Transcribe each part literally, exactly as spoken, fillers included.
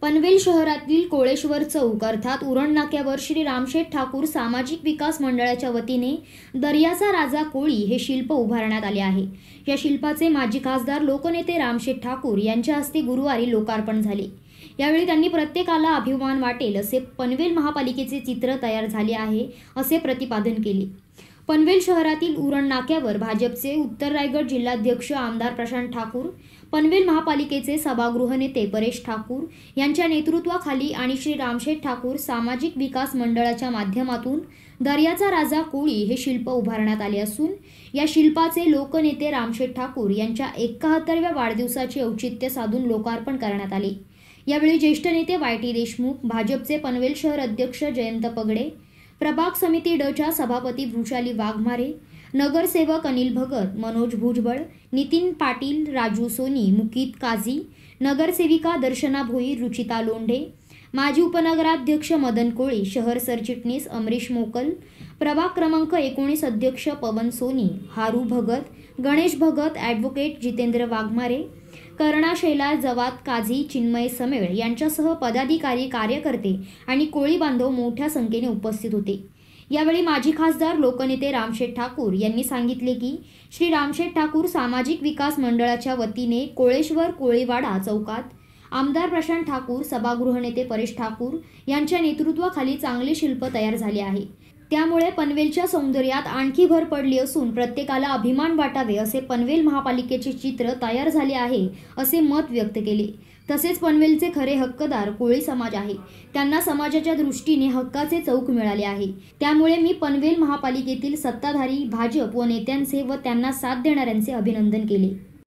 पनवेल शहरातील कोळेश्वर चौक अर्थात उरण नाक्यावर श्री रामशेठ ठाकूर सामाजिक विकास मंडळाच्या वतीने दर्याचा राजा कोळी हे शिल्प उभारण्यात आले आहे। या शिल्पाचे माजी खासदार लोकनेते रामशेठ ठाकूर यांच्या हस्ते गुरुवारी लोकार्पण झाले। यावेळी त्यांनी प्रत्येकाला अभिमान वाटेल असे पनवेल महापालिकेचे चित्र तयार झाले आहे असे प्रतिपादन केले। पनवेल शहरातील उरण नाक्यावर भाजपचे उत्तर रायगड जिल्हाध्यक्ष आमदार प्रशांत ठाकूर, पनवेल महापालिकेचे सभागृह नेते परेश ठाकूर यांच्या नेतृत्वाखाली आणि श्री रामशेठ ठाकूर सामाजिक विकास मंडळाच्या माध्यमातून दर्याचा राजा कोळी हे शिल्प उभारण्यात आले असून या शिल्पाचे लोकनेते रामशेठ ठाकूर यांच्या एकाहत्तराव्या वाढदिवसाचे औचित्य साधून लोकार्पण करण्यात आले। यावेळी ज्येष्ठ नेते वाय टी देशमुख, भाजपचे पनवेल शहर अध्यक्ष जयंत पगडे, प्रभाग समिती डच्या सभापती वृषाली वाघमारे, नगरसेवक अनिल भगत, मनोज भुजबळ, नितीन पाटील, राजू सोनी, मुकीत काझी, नगरसेविका दर्शना भोईर, रुचिता लोंढे, माजी उपनगराध्यक्ष मदन कोळी, शहर सरचिटणीस अमरीश मोकल, प्रभाग क्रमांक एकोणीस अध्यक्ष पवन सोनी, हारू भगत, गणेश भगत, ॲडव्होकेट जितेंद्र वाघमारे, कर्णा शैला जवात काझी, चिन्मय समेळ यांच्यासह पदाधिकारी, कार्यकर्ते आणि कोळी बांधव मोठ्या संख्येने उपस्थित होते। यावेळी माजी खासदार लोकनेते रामशेठ ठाकूर यांनी सांगितले की श्री रामशेठ ठाकूर सामाजिक विकास मंडळाच्या वतीने कोळेश्वर कोळीवाडा चौकात आमदार प्रशांत ठाकूर, सभागृह नेते परेश ठाकूर यांच्या नेतृत्वाखाली चांगले शिल्प तयार झाले आहे। त्यामुळे पनवेलच्या सौंदर्यात आणखी भर पडली असून प्रत्येकाला अभिमान वाटावे असे पनवेल महापालिकेचे चित्र तयार झाले आहे असे मत व्यक्त केले। तसेच पनवेलचे खरे हक्कदार कोळी समाज आहे, त्यांना समाजाच्या दृष्टीने हक्काचे चौक मिळाले आहे। त्यामुळे मी पनवेल महापालिकेतील सत्ताधारी, भाजप व नेत्यांचे व त्यांना साथ देणाऱ्यांचे अभिनंदन केले।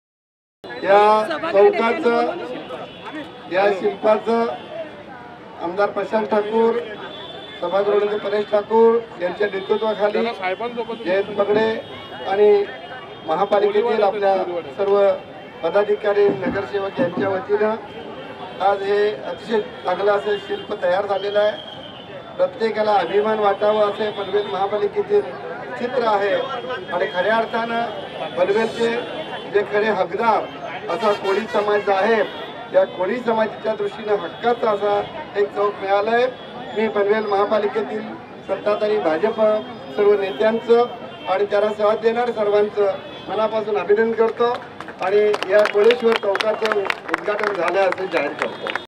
या चौकाचं, या शिल्पाचं आमदार प्रशांत ठाकूर, सभागृह नेते परेश ठाकूर यांच्या नेतृत्वाखाली जयंत पगडे आणि महापालिकेतील आपल्या सर्व पदाधिकारी, नगरसेवक यांच्या वतीनं आज हे अतिशय चांगलं असं शिल्प तयार झालेलं आहे। प्रत्येकाला अभिमान वाटावा असे पनवेल महापालिकेतील चित्र आहे आणि खऱ्या अर्थानं पनवेलचे जे खरे हकदार असा कोळी समाज आहे, त्या कोळी समाजाच्या दृष्टीनं हक्काचा असा एक चौक मिळाला आहे। मी पनवेल महापालिकेतील सत्ताधारी, भाजप सर्व नेत्यांचं आणि त्याला साथ देणाऱ्या सर्वांचं मनापासून अभिनंदन करतो आणि या कोळेश्वर चौकाचं उद्घाटन झालं असं जाहीर करतो।